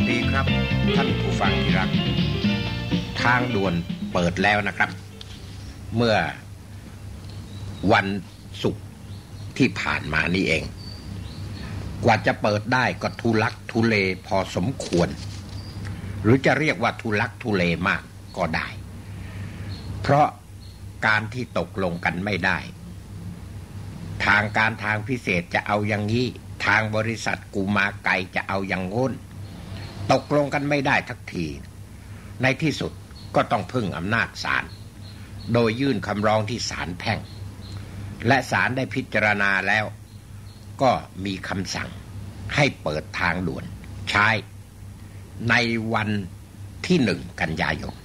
ดีครับท่านผู้ฟังที่รักทางด่วนเปิดแล้วนะครับเมื่อวันศุกร์ที่ผ่านมานี่เองกว่าจะเปิดได้ก็ทุลักทุเลพอสมควรหรือจะเรียกว่าทุลักทุเลมากก็ได้เพราะการที่ตกลงกันไม่ได้ทางการทางพิเศษจะเอาอย่างนี้ทางบริษัทกูมาไกจะเอาอย่างโน้นตกลงกันไม่ได้ทักทีในที่สุดก็ต้องพึ่งอำนาจศาลโดยยื่นคำร้องที่ศาลแพ่งและศาลได้พิจารณาแล้วก็มีคำสั่งให้เปิดทางด่วนใช้ในวันที่1 กันยายน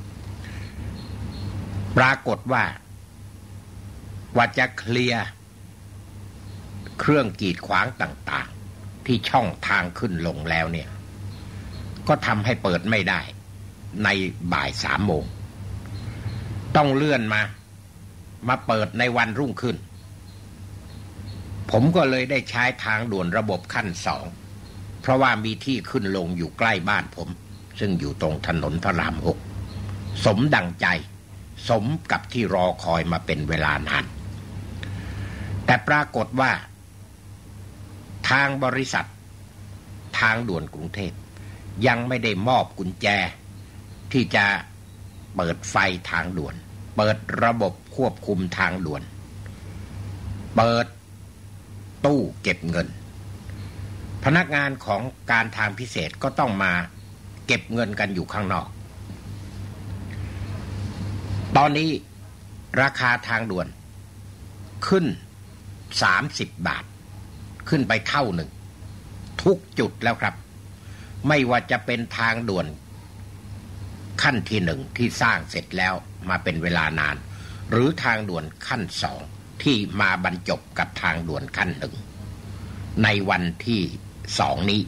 ปรากฏว่าจะเคลียร์เครื่องกีดขวางต่างๆที่ช่องทางขึ้นลงแล้วเนี่ยก็ทำให้เปิดไม่ได้ในบ่าย3 โมงต้องเลื่อนมาเปิดในวันรุ่งขึ้นผมก็เลยได้ใช้ทางด่วนระบบขั้น2เพราะว่ามีที่ขึ้นลงอยู่ใกล้บ้านผมซึ่งอยู่ตรงถนนพระราม 6สมดังใจสมกับที่รอคอยมาเป็นเวลานานแต่ปรากฏว่าทางบริษัททางด่วนกรุงเทพยังไม่ได้มอบกุญแจที่จะเปิดไฟทางด่วนเปิดระบบควบคุมทางด่วนเปิดตู้เก็บเงินพนักงานของการทางพิเศษก็ต้องมาเก็บเงินกันอยู่ข้างนอกตอนนี้ราคาทางด่วนขึ้น30 บาทขึ้นไปเท่าหนึ่งทุกจุดแล้วครับไม่ว่าจะเป็นทางด่วนขั้นที่1ที่สร้างเสร็จแล้วมาเป็นเวลานานหรือทางด่วนขั้น2ที่มาบรรจบกับทางด่วนขั้น1ในวันที่2นี้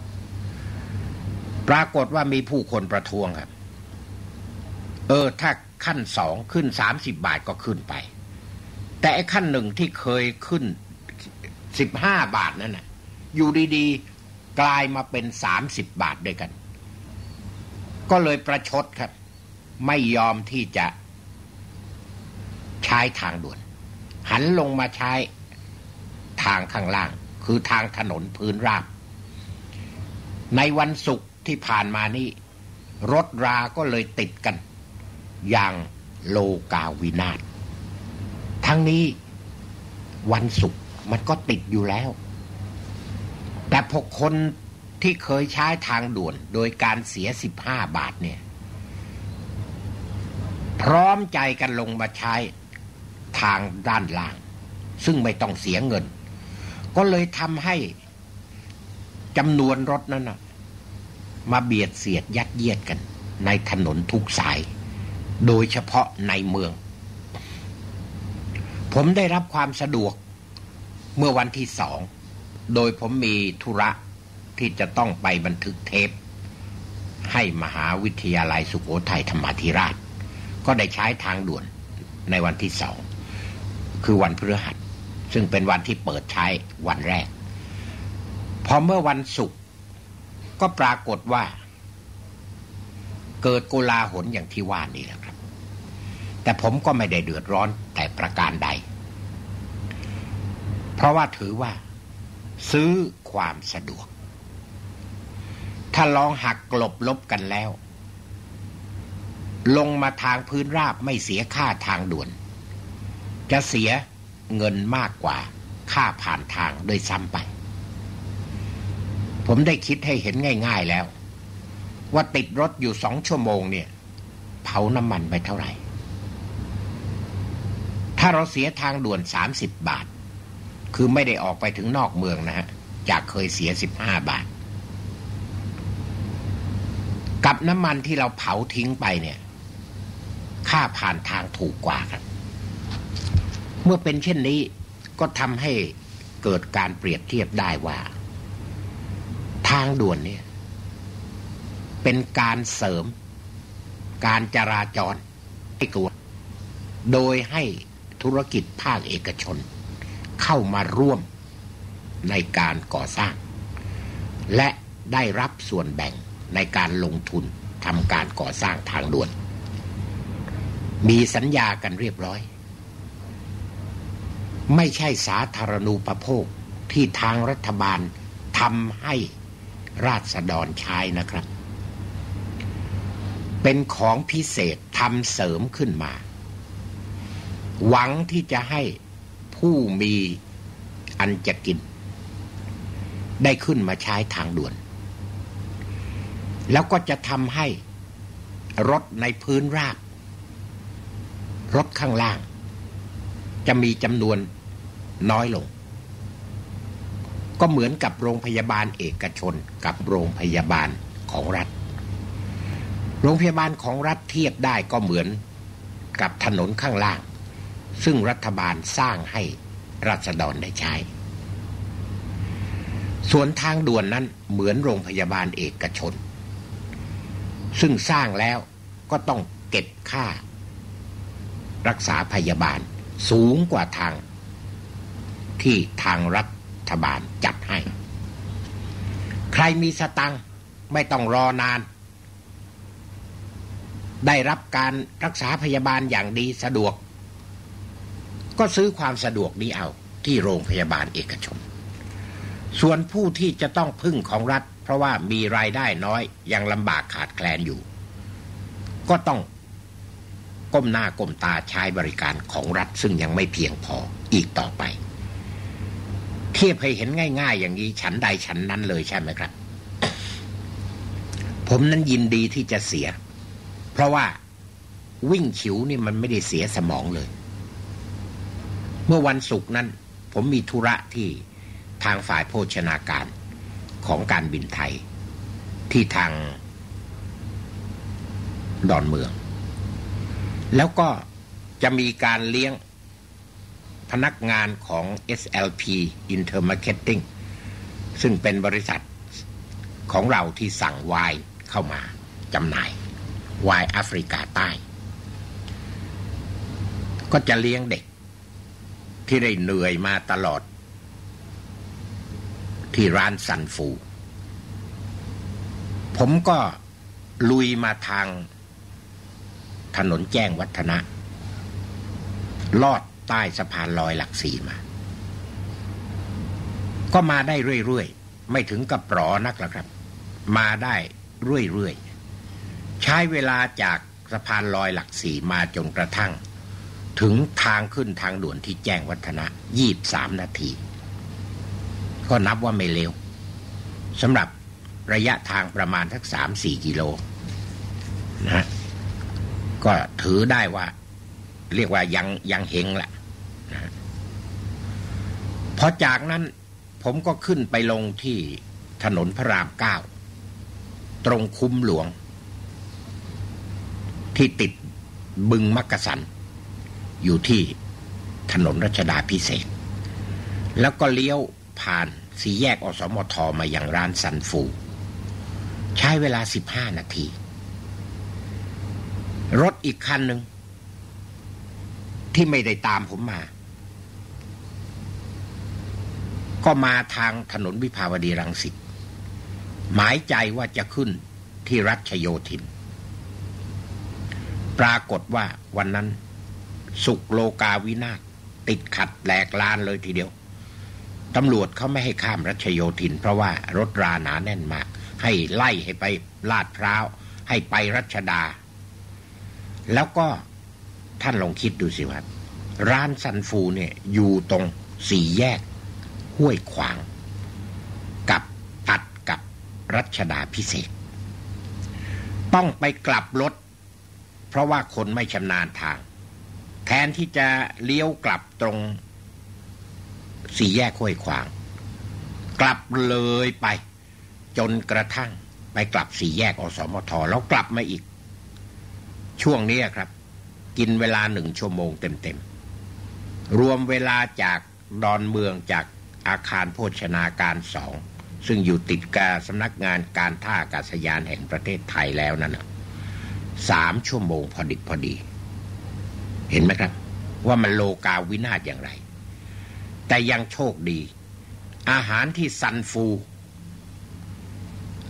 ปรากฏว่ามีผู้คนประท้วงครับถ้าขั้น2ขึ้น30 บาทก็ขึ้นไปแต่ไอ้ขั้น1ที่เคยขึ้น15 บาทนั่นน่ะอยู่ดีๆกลายมาเป็น30 บาทด้วยกันก็เลยประชดครับไม่ยอมที่จะใช้ทางด่วนหันลงมาใช้ทางข้างล่างคือทางถนนพื้นราบในวันศุกร์ที่ผ่านมานี้รถราก็เลยติดกันอย่างโลกาวินาศทั้งนี้วันศุกร์มันก็ติดอยู่แล้วแต่พวกคนที่เคยใช้ทางด่วนโดยการเสีย15 บาทเนี่ยพร้อมใจกันลงมาใช้ทางด้านล่างซึ่งไม่ต้องเสียเงินก็เลยทำให้จำนวนรถนั้นมาเบียดเสียดยัดเยียดกันในถนนทุกสายโดยเฉพาะในเมืองผมได้รับความสะดวกเมื่อวันที่2โดยผมมีธุระที่จะต้องไปบันทึกเทปให้มหาวิทยาลัยสุโขทัยธรรมาธิราชก็ได้ใช้ทางด่วนในวันที่2คือวันพฤหัสซึ่งเป็นวันที่เปิดใช้วันแรกพอเมื่อวันศุกร์ก็ปรากฏว่าเกิดโกลาหลอย่างที่ว่านี่แหละครับแต่ผมก็ไม่ได้เดือดร้อนแต่ประการใดเพราะว่าถือว่าซื้อความสะดวกถ้าลองหักกลบลบกันแล้วลงมาทางพื้นราบไม่เสียค่าทางด่วนจะเสียเงินมากกว่าค่าผ่านทางโดยซ้ำไปผมได้คิดให้เห็นง่ายๆแล้วว่าติดรถอยู่2 ชั่วโมงเนี่ยเผาน้ำมันไปเท่าไหร่ถ้าเราเสียทางด่วน30 บาทคือไม่ได้ออกไปถึงนอกเมืองนะฮะจากเคยเสีย15 บาทกับน้ำมันที่เราเผาทิ้งไปเนี่ยค่าผ่านทางถูกกว่าครับเมื่อเป็นเช่นนี้ก็ทำให้เกิดการเปรียบเทียบได้ว่าทางด่วนเนี่ยเป็นการเสริมการจราจรให้ตัวโดยให้ธุรกิจภาคเอกชนเข้ามาร่วมในการก่อสร้างและได้รับส่วนแบ่งในการลงทุนทำการก่อสร้างทางด่วนมีสัญญากันเรียบร้อยไม่ใช่สาธารณูปโภคที่ทางรัฐบาลทำให้ราษฎรใช้นะครับเป็นของพิเศษทำเสริมขึ้นมาหวังที่จะให้ผู้มีอันจะกินได้ขึ้นมาใช้ทางด่วนแล้วก็จะทำให้รถในพื้นราบรถข้างล่างจะมีจำนวนน้อยลงก็เหมือนกับโรงพยาบาลเอกชนกับโรงพยาบาลของรัฐโรงพยาบาลของรัฐเทียบได้ก็เหมือนกับถนนข้างล่างซึ่งรัฐบาลสร้างให้ราษฎรได้ใช้ส่วนทางด่วนนั้นเหมือนโรงพยาบาลเอกชนซึ่งสร้างแล้วก็ต้องเก็บค่ารักษาพยาบาลสูงกว่าทางที่ทางรัฐบาลจัดให้ใครมีสตังค์ไม่ต้องรอนานได้รับการรักษาพยาบาลอย่างดีสะดวกก็ซื้อความสะดวกนี้เอาที่โรงพยาบาลเอกชนส่วนผู้ที่จะต้องพึ่งของรัฐเพราะว่ามีรายได้น้อยยังลำบากขาดแคลนอยู่ก็ต้องก้มหน้าก้มตาใช้บริการของรัฐซึ่งยังไม่เพียงพออีกต่อไปเทียบให้เห็นง่ายๆอย่างนี้ฉันใดฉันนั้นเลยใช่ไหมครับผมนั้นยินดีที่จะเสียเพราะว่าวิ่งฉิวนี่มันไม่ได้เสียสมองเลยเมื่อวันศุกร์นั้นผมมีธุระที่ทางฝ่ายโภชนาการของการบินไทยที่ทางดอนเมืองแล้วก็จะมีการเลี้ยงพนักงานของ SLP Intermarketing ซึ่งเป็นบริษัทของเราที่สั่งไวน์เข้ามาจำหน่ายไวน์แอฟริกาใต้ก็จะเลี้ยงเด็กที่ได้เหนื่อยมาตลอดที่ร้านซันฟูผมก็ลุยมาทางถนนแจ้งวัฒนะลอดใต้สะพานลอยหลักสี่มาก็มาได้เรื่อยๆไม่ถึงกับปลอนักหรอกครับมาได้เรื่อยๆใช้เวลาจากสะพานลอยหลักสี่มาจนกระทั่งถึงทางขึ้นทางด่วนที่แจ้งวัฒนะ23 นาทีก็นับว่าไม่เร็วสำหรับระยะทางประมาณสัก 3-4 กิโลนะก็ถือได้ว่าเรียกว่ายังเฮงละนะพอจากนั้นผมก็ขึ้นไปลงที่ถนนพระราม 9ตรงคุ้มหลวงที่ติดบึงมักกะสันอยู่ที่ถนนรัชดาภิเษกแล้วก็เลี้ยวผ่านสี่แยกอสมทมาอย่างร้านซันฟูใช้เวลา15 นาทีรถอีกคันหนึ่งที่ไม่ได้ตามผมมาก็มาทางถนนวิภาวดีรังสิตหมายใจว่าจะขึ้นที่รัชโยธินปรากฏว่าวันนั้นสุขโลกาวินาศติดขัดแหลกลานเลยทีเดียวตำรวจเขาไม่ให้ข้ามรัชโยธินเพราะว่ารถราหนาแน่นมากให้ไล่ให้ไปลาดพร้าวให้ไปรัชดาแล้วก็ท่านลองคิดดูสิว่าร้านซันฟูเนี่ยอยู่ตรงสี่แยกห้วยขวางกับตัดกับรัชดาภิเษกต้องไปกลับรถเพราะว่าคนไม่ชำนาญทางแทนที่จะเลี้ยวกลับตรงสี่แยกห้วยขวางกลับเลยไปจนกระทั่งไปกลับสี่แยกอสมทแล้วกลับมาอีกช่วงนี้ครับกินเวลา1 ชั่วโมงเต็มๆรวมเวลาจากดอนเมืองจากอาคารโภชนาการ2ซึ่งอยู่ติดกับสำนักงานการท่าอากาศยานแห่งประเทศไทยแล้วนั่น3 ชั่วโมงพอดิบพอดีเห็นไหมครับว่ามันโลกาวินาศอย่างไรแต่ยังโชคดีอาหารที่ซันฟู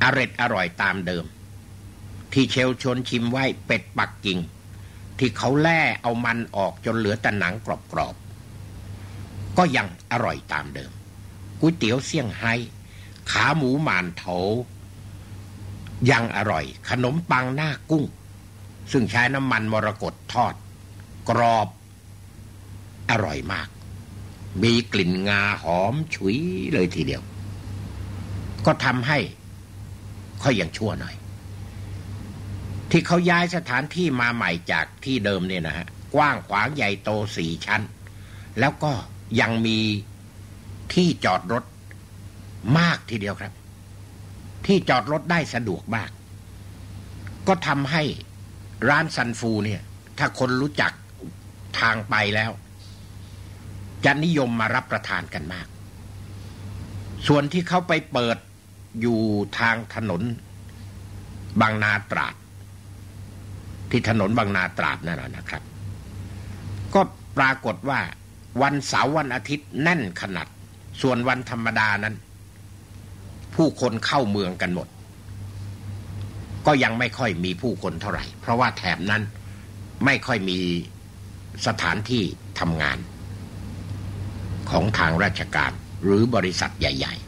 อร่อยตามเดิมที่เชลชวนชิมไว้เป็ดปักกิ่งที่เขาแล่เอามันออกจนเหลือแต่หนังกรอบๆก็ยังอร่อยตามเดิมก๋วยเตี๋ยวเซี่ยงไฮ้ขาหมูหม่านโถยังอร่อยขนมปังหน้ากุ้งซึ่งใช้น้ำมันมรกตทอดกรอบอร่อยมากมีกลิ่นงาหอมฉุยเลยทีเดียวก็ทำให้ค่อยยังชั่วหน่อยที่เขาย้ายสถานที่มาใหม่จากที่เดิมเนี่ยนะฮะกว้างขวางใหญ่โต4 ชั้นแล้วก็ยังมีที่จอดรถมากทีเดียวครับที่จอดรถได้สะดวกมากก็ทำให้ร้านซันฟูเนี่ยถ้าคนรู้จักทางไปแล้วจะนิยมมารับประทานกันมากส่วนที่เขาไปเปิดอยู่ทางถนนบางนาตราดที่ถนนบางนาตราดนั่นแหละนะครับก็ปรากฏว่าวันเสาร์วันอาทิตย์แน่นขนาดส่วนวันธรรมดานั้นผู้คนเข้าเมืองกันหมดก็ยังไม่ค่อยมีผู้คนเท่าไหร่เพราะว่าแถบนั้นไม่ค่อยมีสถานที่ทำงานของทางราชการหรือบริษัทใหญ่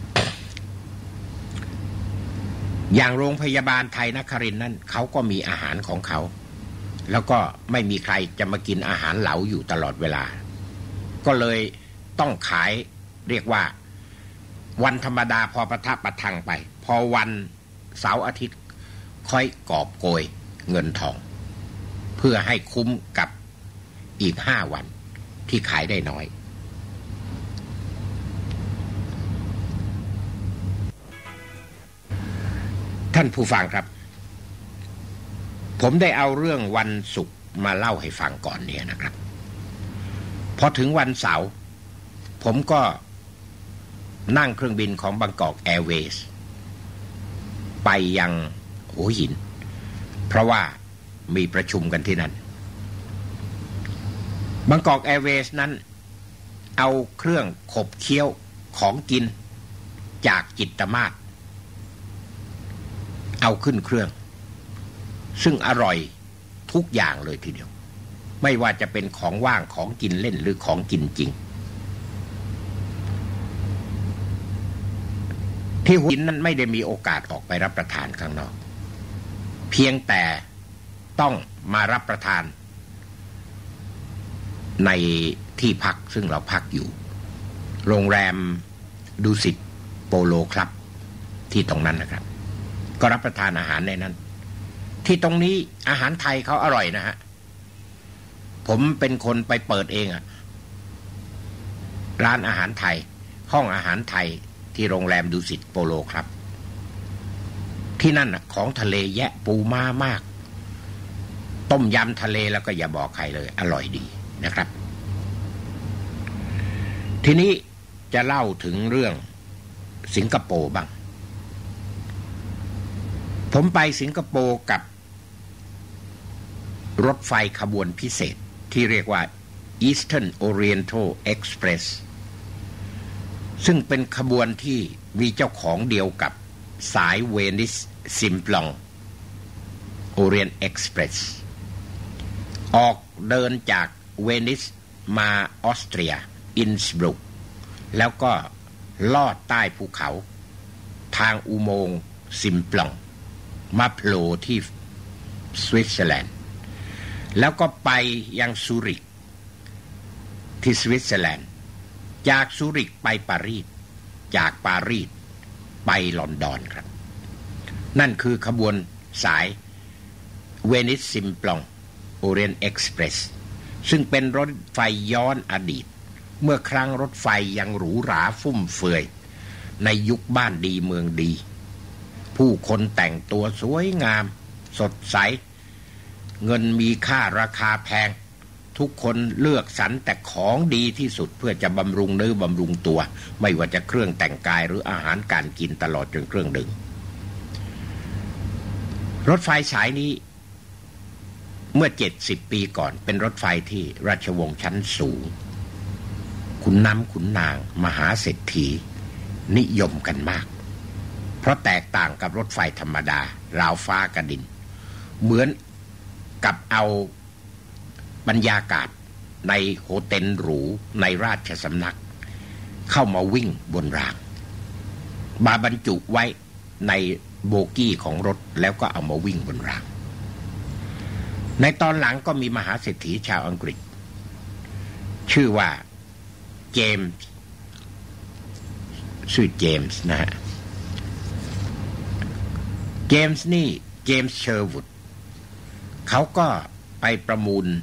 ๆอย่างโรงพยาบาลไทยนครินทร์นั้นเขาก็มีอาหารของเขาแล้วก็ไม่มีใครจะมากินอาหารเหลาอยู่ตลอดเวลาก็เลยต้องขายเรียกว่าวันธรรมดาพอประทับประทังไปพอวันเสาร์อาทิตย์ค่อยกอบโกยเงินทองเพื่อให้คุ้มกับอีก5 วันที่ขายได้น้อยท่านผู้ฟังครับผมได้เอาเรื่องวันศุกร์มาเล่าให้ฟังก่อนเนี่ยนะครับพอถึงวันเสาร์ผมก็นั่งเครื่องบินของบางกอกแอร์เวย์ไปยังหัวหินเพราะว่ามีประชุมกันที่นั่นบางกอกแอร์เวย์นั้นเอาเครื่องขบเคี้ยวของกินจากจิตรมาศเอาขึ้นเครื่องซึ่งอร่อยทุกอย่างเลยทีเดียวไม่ว่าจะเป็นของว่างของกินเล่นหรือของกินจริงที่หัวหินนั้นไม่ได้มีโอกาสออกไปรับประทานข้างนอกเพียงแต่ต้องมารับประทานในที่พักซึ่งเราพักอยู่โรงแรมดุสิตโปโลคลับที่ตรงนั้นนะครับก็รับประทานอาหารในนั้นที่ตรงนี้อาหารไทยเขาอร่อยนะฮะผมเป็นคนไปเปิดเองอะร้านอาหารไทยห้องอาหารไทยที่โรงแรมดุสิตโปโลครับที่นั่นน่ะของทะเลแยะปูม้ามากต้มยำทะเลแล้วก็อย่าบอกใครเลยอร่อยดีนะครับทีนี้จะเล่าถึงเรื่องสิงคโปร์บ้างผมไปสิงคโปร์กับรถไฟขบวนพิเศษที่เรียกว่า Eastern Oriental Express ซึ่งเป็นขบวนที่มีเจ้าของเดียวกับสายเวนิสซิมปลอง Orient Express ออกเดินจากเวนิสมาออสเตรียอินสบรุกแล้วก็ลอดใต้ภูเขาทางอุโมงค์ซิมปลองมาโผล่ที่สวิตเซอร์แลนด์แล้วก็ไปยังซูริกที่สวิตเซอร์แลนด์จากซูริกไปปารีสจากปารีสไปลอนดอนครับนั่นคือขบวนสายเวนิสซิมปลองโอเรียนเอ็กซ์เพรสซึ่งเป็นรถไฟย้อนอดีตเมื่อครั้งรถไฟยังหรูหราฟุ่มเฟือยในยุคบ้านดีเมืองดีผู้คนแต่งตัวสวยงามสดใสเงินมีค่าราคาแพงทุกคนเลือกสรรแต่ของดีที่สุดเพื่อจะบำรุงเนื้อบำรุงตัวไม่ว่าจะเครื่องแต่งกายหรืออาหารการกินตลอดจนเครื่องดื่มรถไฟสายนี้เมื่อ70 ปีก่อนเป็นรถไฟที่ราชวงศ์ชั้นสูงขุนน้ำขุนนางมหาเศรษฐีนิยมกันมากเพราะแตกต่างกับรถไฟธรรมดาราวฟ้ากระดินเหมือนกับเอาบรรยากาศในโฮเทลหรูในราชสำนักเข้ามาวิ่งบนรางมาบรรจุไว้ในโบกี้ของรถแล้วก็เอามาวิ่งบนรางในตอนหลังก็มีมหาเศรษฐีชาวอังกฤษชื่อว่าเจมส์นะฮะเจมส์เชอร์วูดเขาก็ไปประมูล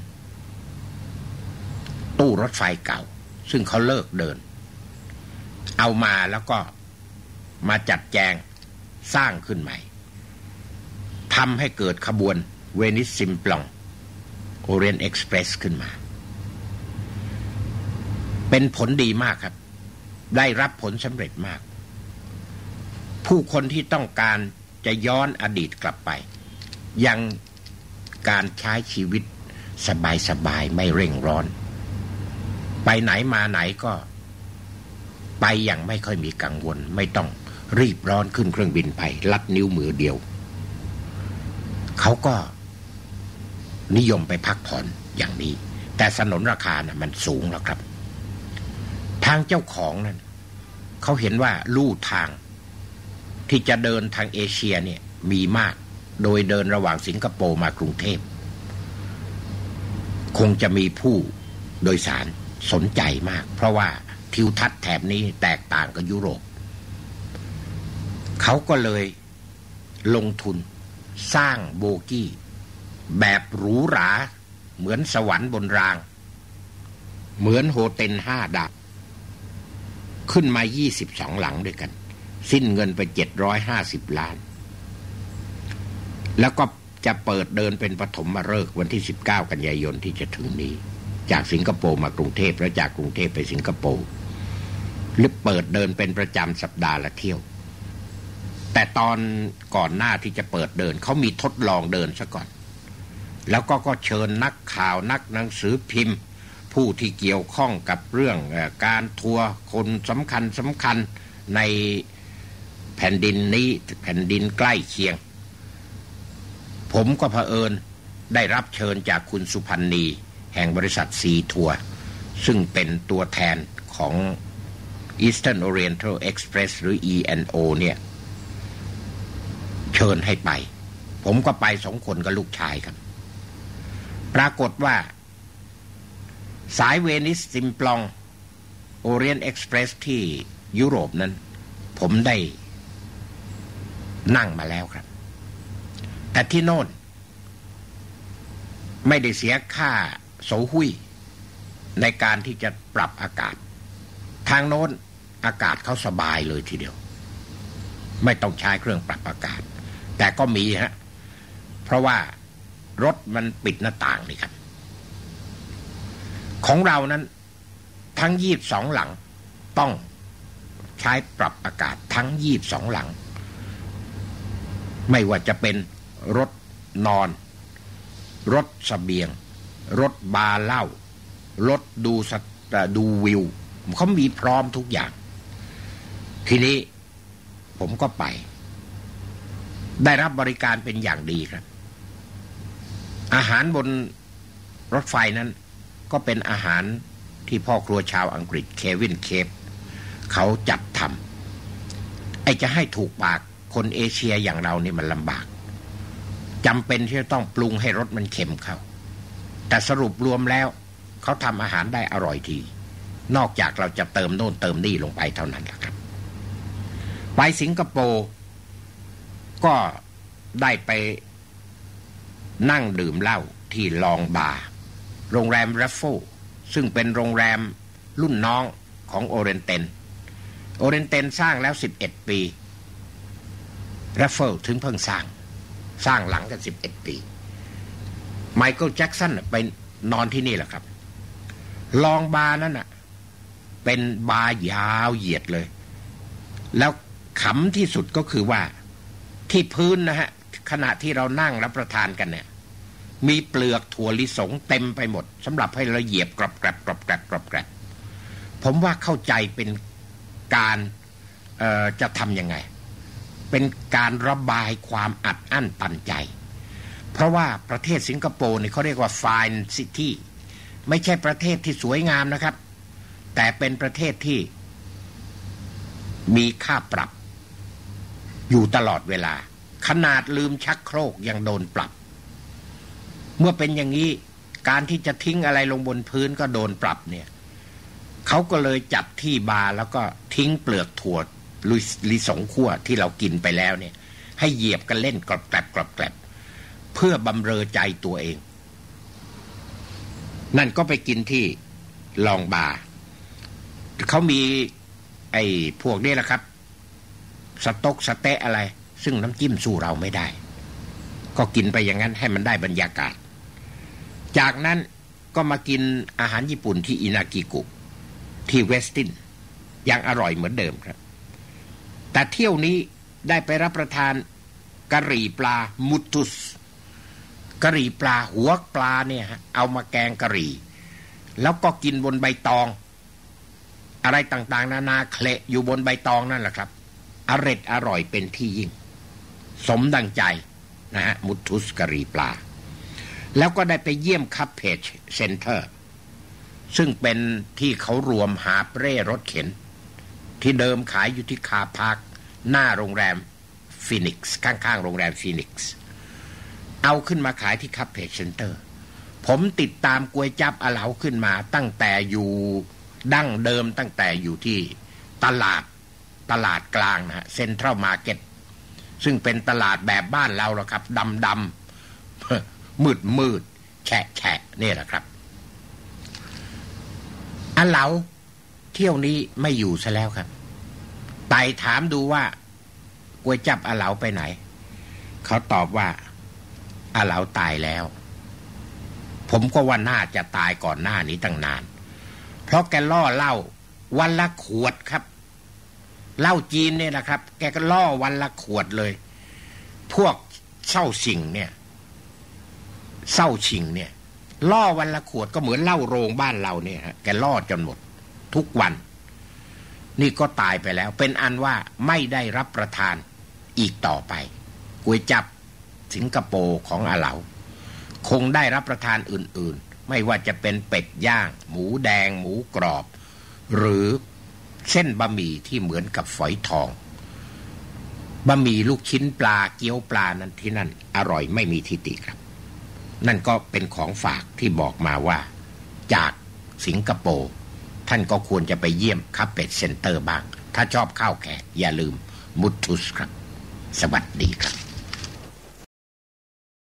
ตู้รถไฟเก่าซึ่งเขาเลิกเดินเอามาแล้วก็มาจัดแจงสร้างขึ้นใหม่ทำให้เกิดขบวนเวนิสซิมปลองโอเรียนต์เอ็กซ์เพรสขึ้นมาเป็นผลดีมากครับได้รับผลสำเร็จมากผู้คนที่ต้องการจะย้อนอดีตกลับไปยังการใช้ชีวิตสบายๆไม่เร่งร้อนไปไหนมาไหนก็ไปอย่างไม่ค่อยมีกังวลไม่ต้องรีบร้อนขึ้นเครื่องบินไปลัดนิ้วมือเดียวเขาก็นิยมไปพักผ่อนอย่างนี้แต่สนนราคาน่ะมันสูงแล้วครับทางเจ้าของนั้นเขาเห็นว่าลู่ทางที่จะเดินทางเอเชียเนี่ยมีมากโดยเดินระหว่างสิงคโปร์มากรุงเทพคงจะมีผู้โดยสารสนใจมากเพราะว่าทิวทัศน์แถบนี้แตกต่างกับยุโรปเขาก็เลยลงทุนสร้างโบกี้แบบหรูหราเหมือนสวรรค์บนรางเหมือนโฮเทล5 ดาวขึ้นมา22 หลังด้วยกันสิ้นเงินไป750 ล้านแล้วก็จะเปิดเดินเป็นปฐมฤกษ์วันที่19 กันยายนที่จะถึงนี้จากสิงคโปร์มากรุงเทพและจากกรุงเทพไปสิงคโปร์หรือเปิดเดินเป็นประจำสัปดาห์ละเที่ยวแต่ตอนก่อนหน้าที่จะเปิดเดินเขามีทดลองเดินซะก่อนแล้วก็เชิญนักข่าวนักหนังสือพิมพ์ผู้ที่เกี่ยวข้องกับเรื่องการทัวร์คนสำคัญในแผ่นดินนี้แผ่นดินใกล้เคียงผมก็เผอิญได้รับเชิญจากคุณสุพันณีแห่งบริษัทซีทัวร์ซึ่งเป็นตัวแทนของ Eastern Oriental Express หรือ ENO เนี่ยเชิญให้ไปผมก็ไป2 คนกับลูกชายครับปรากฏว่าสายเวนิสซิมปลองโอเรียนต์เอ็กซ์เพรสที่ยุโรปนั้นผมได้นั่งมาแล้วครับแต่ที่โน่นไม่ได้เสียค่าโสหุ้ยในการที่จะปรับอากาศทางโน้นอากาศเขาสบายเลยทีเดียวไม่ต้องใช้เครื่องปรับอากาศแต่ก็มีฮะเพราะว่ารถมันปิดหน้าต่างนี่ครับของเรานั้นทั้ง22 หลังต้องใช้ปรับอากาศทั้ง22 หลังไม่ว่าจะเป็นรถนอนรถเสบียงรถบาร์เหล้ารถดูวิวเขามีพร้อมทุกอย่างทีนี้ผมก็ไปได้รับบริการเป็นอย่างดีครับอาหารบนรถไฟนั้นก็เป็นอาหารที่พ่อครัวชาวอังกฤษเควินเคปเขาจัดทำจะให้ถูกปากคนเอเชียอย่างเรานี่มันลำบากจำเป็นที่จะต้องปรุงให้รสมันเค็มเข้าแต่สรุปรวมแล้วเขาทำอาหารได้อร่อยทีนอกจากเราจะเติมโน่นเติมนี่ลงไปเท่านั้นแหละครับไปสิงคโปร์ก็ได้ไปนั่งดื่มเหล้าที่ลองบาร์โรงแรมแรฟเฟิลซึ่งเป็นโรงแรมรุ่นน้องของโอเรนเตนสร้างแล้ว11 ปีแรฟเฟิลถึงเพิ่งสร้างหลังกัน11 ปีไมเคิลแจ็คสันไปนอนที่นี่แหละครับลองบาร์นั่นน่ะเป็นบาร์ยาวเหยียดเลยแล้วขำที่สุดก็คือว่าที่พื้นนะฮะขณะที่เรานั่งรับประทานกันเนี่ยมีเปลือกถั่วลิสงเต็มไปหมดสำหรับให้เราเหยียบกรอบแกรบผมว่าเข้าใจเป็นการจะทำยังไงเป็นการระบายความอัดอั้นตันใจเพราะว่าประเทศสิงคโปร์เนี่ยเขาเรียกว่า Fine City ไม่ใช่ประเทศที่สวยงามนะครับแต่เป็นประเทศที่มีค่าปรับอยู่ตลอดเวลาขนาดลืมชักโครกยังโดนปรับเมื่อเป็นอย่างนี้การที่จะทิ้งอะไรลงบนพื้นก็โดนปรับเนี่ยเขาก็เลยจัดที่บาร์แล้วก็ทิ้งเปลือกถั่วลิสงคั่วที่เรากินไปแล้วเนี่ยให้เหยียบกันเล่นกรอบแกรบกรอบแกรบเพื่อบำเรอใจตัวเองนั่นก็ไปกินที่ลองบาร์เขามีไอ้พวกนี้แหละครับสต๊อกสเต๊ะอะไรซึ่งน้ำจิ้มสู้เราไม่ได้ก็กินไปอย่างนั้นให้มันได้บรรยากาศจากนั้นก็มากินอาหารญี่ปุ่นที่อินากิกุที่เวสตินยังอร่อยเหมือนเดิมครับแต่เที่ยวนี้ได้ไปรับประทานกะหรี่ปลามุตุสกะหรี่ปลาหัวปลาเนี่ยฮะเอามาแกงกะหรี่แล้วก็กินบนใบตองอะไรต่างๆนานาเคละอยู่บนใบตองนั่นแหละครับอร่อยเป็นที่ยิ่งสมดังใจนะฮะมุตุสกะหรี่ปลาแล้วก็ได้ไปเยี่ยมคัพเพจเซ็นเตอร์ซึ่งเป็นที่เขารวมหาบเร่รถเข็นที่เดิมขายอยู่ที่คาร์พาร์คหน้าโรงแรมฟีนิกซ์ข้างๆโรงแรมฟีนิกซ์เอาขึ้นมาขายที่คัพเพจเซ็นเตอร์ผมติดตามก๋วยจั๊บอาเหลาขึ้นมาตั้งแต่อยู่ดั้งเดิมตั้งแต่อยู่ที่ตลาดกลางนะฮะเซ็นทรัลมาร์เก็ตซึ่งเป็นตลาดแบบบ้านเราหรอกครับดำมืดแฉะนี่แหละครับอาเหลาเที่ยวนี้ไม่อยู่ซะแล้วครับไต่ถามดูว่าก๋วยจั๊บอาเหลาไปไหนเขาตอบว่าอาเหลาตายแล้วผมก็ว่าน่าจะตายก่อนหน้านี้ตั้งนานเพราะแกล่อเหล้าวันละขวดครับเหล้าจีนเนี่ยนะครับแกก็ล่อวันละขวดเลยพวกเศร้าชิงเนี่ยล่อวันละขวดก็เหมือนเหล้าโรงบ้านเราเนี่ยฮะแกล่อจนหมดทุกวันนี่ก็ตายไปแล้วเป็นอันว่าไม่ได้รับประทานอีกต่อไปก๋วยจั๊บสิงคโปร์ของอาเหลาคงได้รับประทานอื่นๆไม่ว่าจะเป็นเป็ดย่างหมูแดงหมูกรอบหรือเส้นบะหมี่ที่เหมือนกับฝอยทองบะหมี่ลูกชิ้นปลาเกี๊ยวปลานั้นที่นั่นอร่อยไม่มีทิฏฐิครับนั่นก็เป็นของฝากที่บอกมาว่าจากสิงคโปร์ท่านก็ควรจะไปเยี่ยมคัพเพจเซ็นเตอร์บ้างถ้าชอบข้าวแขกอย่าลืมมุตุสครับสวัสดีครับ